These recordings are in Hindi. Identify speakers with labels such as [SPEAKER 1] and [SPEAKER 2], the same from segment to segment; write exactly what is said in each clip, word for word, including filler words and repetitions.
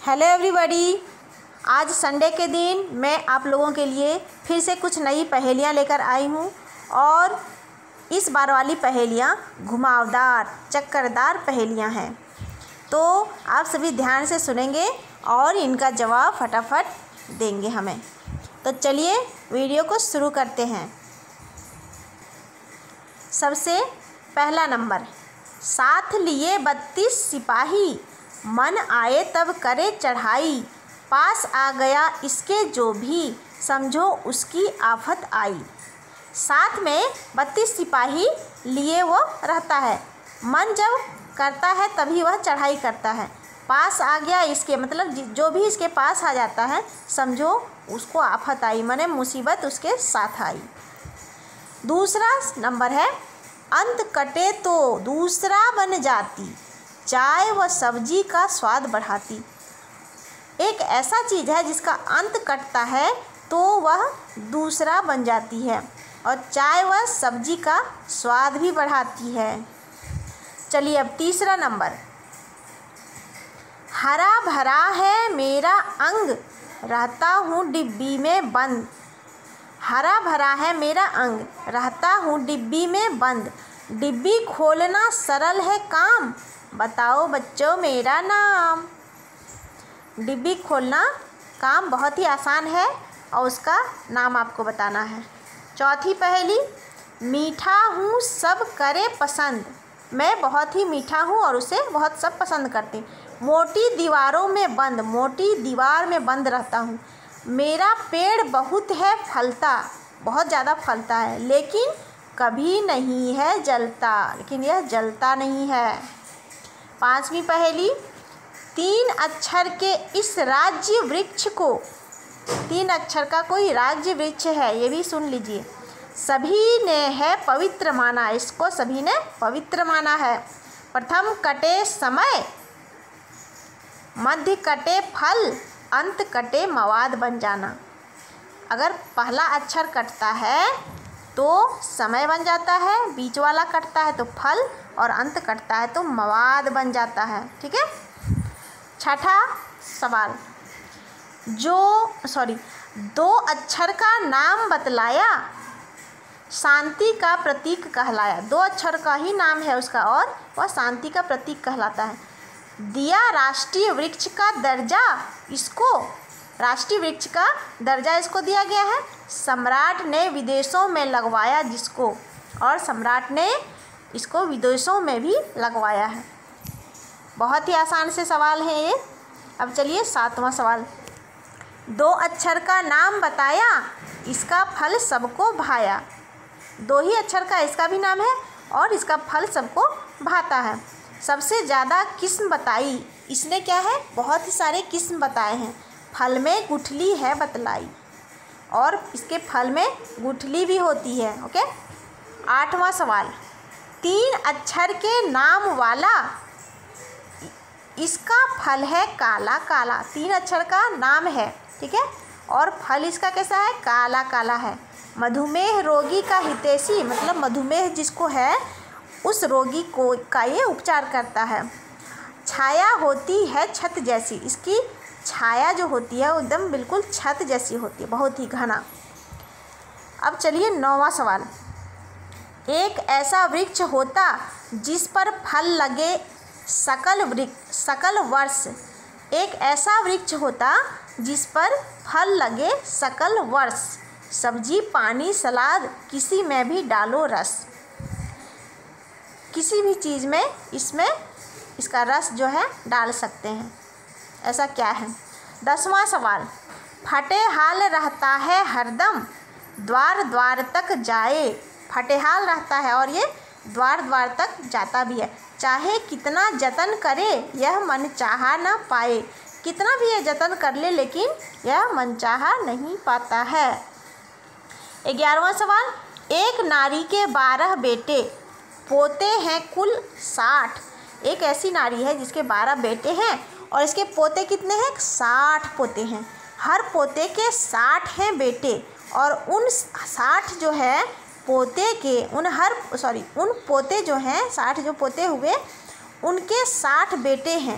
[SPEAKER 1] Hello everybody. आज संडे के दिन मैं आप लोगों के लिए फिर से कुछ नई पहेलियाँ लेकर आई हूँ और इस बार वाली पहेलियाँ घुमावदार चक्करदार पहेलियाँ हैं। तो आप सभी ध्यान से सुनेंगे और इनका जवाब फटाफट देंगे हमें। तो चलिए वीडियो को शुरू करते हैं। सबसे पहला नंबर, साथ लिए बत्तीस सिपाही, मन आए तब करे चढ़ाई, पास आ गया इसके जो भी, समझो उसकी आफत आई। साथ में बत्तीस सिपाही लिए वो रहता है, मन जब करता है तभी वह चढ़ाई करता है। पास आ गया इसके मतलब जो भी इसके पास आ जाता है समझो उसको आफत आई, माने मुसीबत उसके साथ आई। दूसरा नंबर है, अंत कटे तो दूसरा बन जाती, चाय व सब्जी का स्वाद बढ़ाती। एक ऐसा चीज़ है जिसका अंत कटता है तो वह दूसरा बन जाती है और चाय व सब्जी का स्वाद भी बढ़ाती है। चलिए अब तीसरा नंबर, हरा भरा है मेरा अंग, रहता हूँ डिब्बी में बंद। हरा भरा है मेरा अंग, रहता हूँ डिब्बी में बंद। डिब्बी खोलना सरल है काम, बताओ बच्चों मेरा नाम। डिब्बी खोलना काम बहुत ही आसान है और उसका नाम आपको बताना है। चौथी पहेली, मीठा हूँ सब करे पसंद, मैं बहुत ही मीठा हूँ और उसे बहुत सब पसंद करते। मोटी दीवारों में बंद, मोटी दीवार में बंद रहता हूँ। मेरा पेड़ बहुत है फलता, बहुत ज़्यादा फलता है, लेकिन कभी नहीं है जलता, लेकिन यह जलता नहीं है। पांचवी पहेली, तीन अक्षर के इस राज्य वृक्ष को, तीन अक्षर का कोई राज्य वृक्ष है, ये भी सुन लीजिए। सभी ने है पवित्र माना, इसको सभी ने पवित्र माना है। प्रथम कटे समय, मध्य कटे फल, अंत कटे मवाद बन जाना। अगर पहला अक्षर कटता है तो समय बन जाता है, बीच वाला कटता है तो फल और अंत कटता है तो मवाद बन जाता है। ठीक है। छठा सवाल, जो सॉरी दो अक्षर का नाम बतलाया, शांति का प्रतीक कहलाया। दो अक्षर का ही नाम है उसका और वह शांति का प्रतीक कहलाता है। दिया राष्ट्रीय वृक्ष का दर्जा, इसको राष्ट्रीय वृक्ष का दर्जा इसको दिया गया है। सम्राट ने विदेशों में लगवाया जिसको, और सम्राट ने इसको विदेशों में भी लगवाया है। बहुत ही आसान से सवाल है ये। अब चलिए सातवां सवाल, दो अक्षर का नाम बताया, इसका फल सबको भाया। दो ही अक्षर का इसका भी नाम है और इसका फल सबको भाता है। सबसे ज़्यादा किस्म बताई, इसने क्या है बहुत ही सारे किस्म बताए हैं। फल में गुठली है बतलाई, और इसके फल में गुठली भी होती है। ओके। आठवां सवाल, तीन अक्षर के नाम वाला, इसका फल है काला काला। तीन अक्षर का नाम है, ठीक है, और फल इसका कैसा है, काला काला है। मधुमेह रोगी का हितैषी, मतलब मधुमेह जिसको है उस रोगी को का ये उपचार करता है। छाया होती है छत जैसी, इसकी छाया जो होती है वो एकदम बिल्कुल छत जैसी होती है, बहुत ही घना। अब चलिए नौवां सवाल, एक ऐसा वृक्ष होता जिस पर फल लगे सकल वृक्ष सकल वर्ष। एक ऐसा वृक्ष होता जिस पर फल लगे सकल वर्ष, सब्जी पानी सलाद किसी में भी डालो रस। किसी भी चीज़ में इसमें इसका रस जो है डाल सकते हैं, ऐसा क्या है। दसवां सवाल, फटे हाल रहता है हरदम, द्वार द्वार तक जाए। फटे हाल रहता है और ये द्वार द्वार तक जाता भी है। चाहे कितना जतन करे यह मनचाहा ना पाए, कितना भी ये जतन कर ले लेकिन यह मनचाहा नहीं पाता है। ग्यारहवां सवाल, एक नारी के बारह बेटे, पोते हैं कुल साठ। एक ऐसी नारी है जिसके बारह बेटे हैं और इसके पोते कितने हैं, साठ पोते हैं। हर पोते के साठ हैं बेटे और उन साठ जो है पोते के उन हर सॉरी उन पोते जो हैं साठ जो पोते हुए उनके साठ बेटे हैं।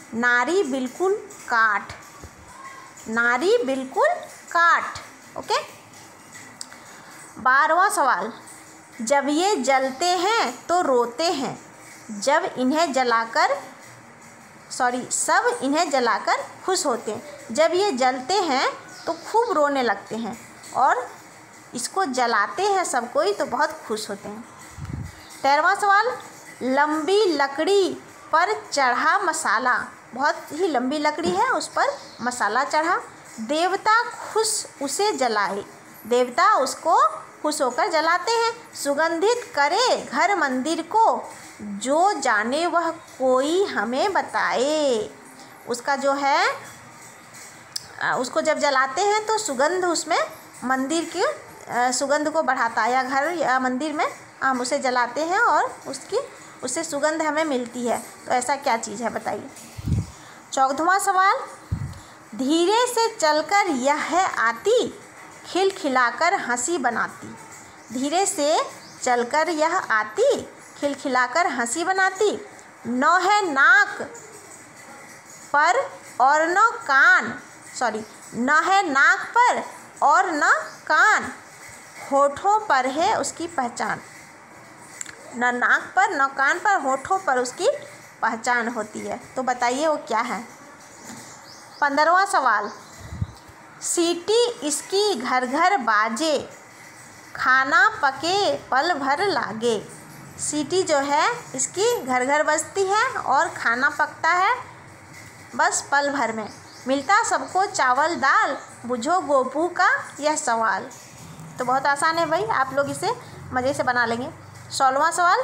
[SPEAKER 1] नारी बिल्कुल काठ, नारी बिल्कुल काठ। ओके। बारहवां सवाल, जब ये जलते हैं तो रोते हैं, जब इन्हें जलाकर सॉरी सब इन्हें जलाकर खुश होते हैं। जब ये जलते हैं तो खूब रोने लगते हैं और इसको जलाते हैं सब कोई तो बहुत खुश होते हैं। तेरहवां सवाल, लंबी लकड़ी पर चढ़ा मसाला, बहुत ही लंबी लकड़ी है उस पर मसाला चढ़ा, देवता खुश उसे जलाए, देवता उसको खुश होकर जलाते हैं। सुगंधित करे घर मंदिर को, जो जाने वह कोई हमें बताए। उसका जो है उसको जब जलाते हैं तो सुगंध उसमें मंदिर की सुगंध को बढ़ाता है, या घर या मंदिर में हम उसे जलाते हैं और उसकी उससे सुगंध हमें मिलती है। तो ऐसा क्या चीज़ है बताइए। चौदहवां सवाल, धीरे से चलकर यह आती, खिलखिलाकर हंसी बनाती। धीरे से चलकर यह आती, खिलखिलाकर हंसी बनाती। न है नाक पर और न कान सॉरी न है नाक पर और न कान, होठों पर है उसकी पहचान। न नाक पर न कान पर, होठों पर उसकी पहचान होती है। तो बताइए वो क्या है। पंद्रहवां सवाल, सीटी इसकी घर घर बाजे, खाना पके पल भर लागे। सीटी जो है इसकी घर घर बजती है और खाना पकता है बस पल भर में। मिलता सबको चावल दाल, बुझो गोपू का यह सवाल। तो बहुत आसान है भाई, आप लोग इसे मज़े से बना लेंगे। सोलहवां सवाल,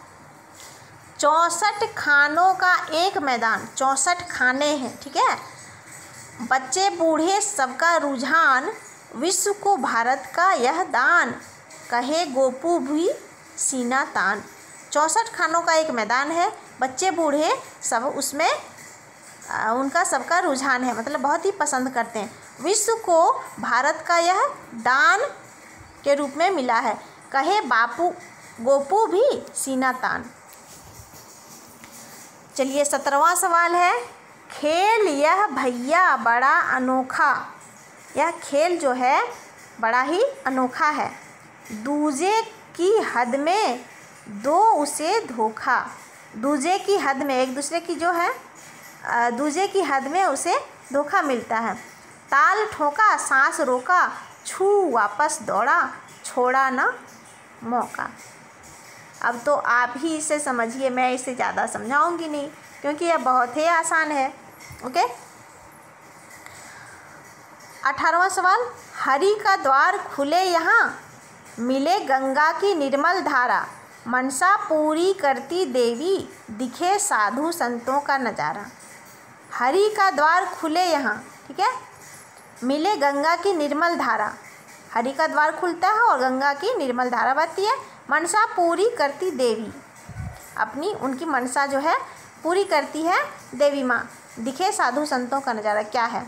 [SPEAKER 1] चौंसठ खानों का एक मैदान, चौंसठ खाने हैं, ठीक है। बच्चे बूढ़े सबका रुझान, विश्व को भारत का यह दान, कहे गोपू भी सीना तान। चौंसठ खानों का एक मैदान है, बच्चे बूढ़े सब उसमें आ, उनका सबका रुझान है, मतलब बहुत ही पसंद करते हैं। विश्व को भारत का यह दान के रूप में मिला है, कहे बापू गोपू भी सीना तान। चलिए सत्रहवां सवाल है, खेल यह भैया बड़ा अनोखा। यह खेल जो है बड़ा ही अनोखा है, दूजे की हद में दो उसे धोखा। दूजे की हद में, एक दूसरे की जो है दूजे की हद में उसे धोखा मिलता है। ताल ठोका सांस रोका, छू वापस दौड़ा, छोड़ा ना मौका। अब तो आप ही इसे समझिए, मैं इसे ज़्यादा समझाऊंगी नहीं क्योंकि यह बहुत ही आसान है। ओके। अठारहवां सवाल, हरि का द्वार खुले यहाँ, मिले गंगा की निर्मल धारा, मनसा पूरी करती देवी, दिखे साधु संतों का नज़ारा। हरि का द्वार खुले यहाँ, ठीक है, मिले गंगा की निर्मल धारा। हरि का द्वार खुलता है और गंगा की निर्मल धारा बहती है। मनसा पूरी करती देवी, अपनी उनकी मनसा जो है पूरी करती है देवी माँ, दिखे साधु संतों का नज़ारा। क्या है।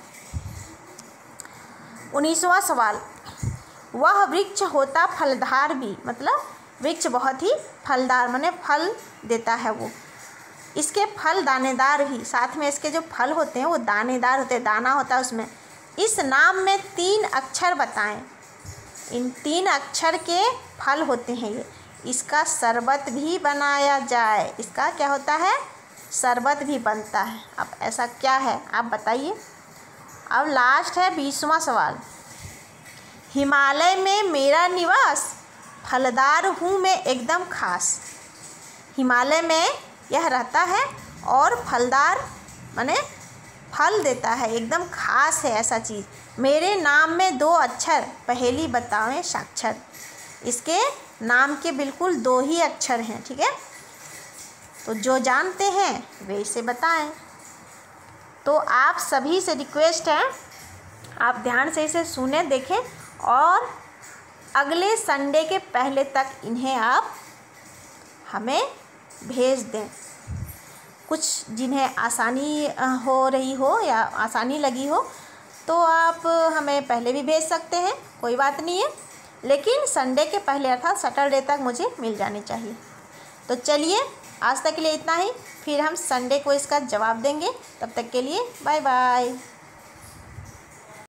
[SPEAKER 1] उन्नीसवां सवाल, वह वृक्ष होता फलदार भी, मतलब वृक्ष बहुत ही फलदार माने फल देता है वो। इसके फल दानेदार भी, साथ में इसके जो फल होते हैं वो दानेदार होते हैं, दाना होता है उसमें। इस नाम में तीन अक्षर बताएं। इन तीन अक्षर के फल होते हैं ये। इसका शरबत भी बनाया जाए, इसका क्या होता है, शरबत भी बनता है। अब ऐसा क्या है आप बताइए। अब लास्ट है बीसवां सवाल, हिमालय में मेरा निवास, फलदार हूँ मैं एकदम खास। हिमालय में यह रहता है और फलदार माने फल देता है, एकदम खास है ऐसा चीज़। मेरे नाम में दो अक्षर, पहेली बतावें साक्षर। इसके नाम के बिल्कुल दो ही अक्षर हैं, ठीक है। तो जो जानते हैं वे इसे बताएं। तो आप सभी से रिक्वेस्ट है, आप ध्यान से इसे सुने देखें और अगले संडे के पहले तक इन्हें आप हमें भेज दें। कुछ जिन्हें आसानी हो रही हो या आसानी लगी हो तो आप हमें पहले भी भेज सकते हैं, कोई बात नहीं है, लेकिन संडे के पहले अर्थात सैटरडे तक मुझे मिल जानी चाहिए। तो चलिए आज तक के लिए इतना ही, फिर हम संडे को इसका जवाब देंगे। तब तक के लिए बाय बाय।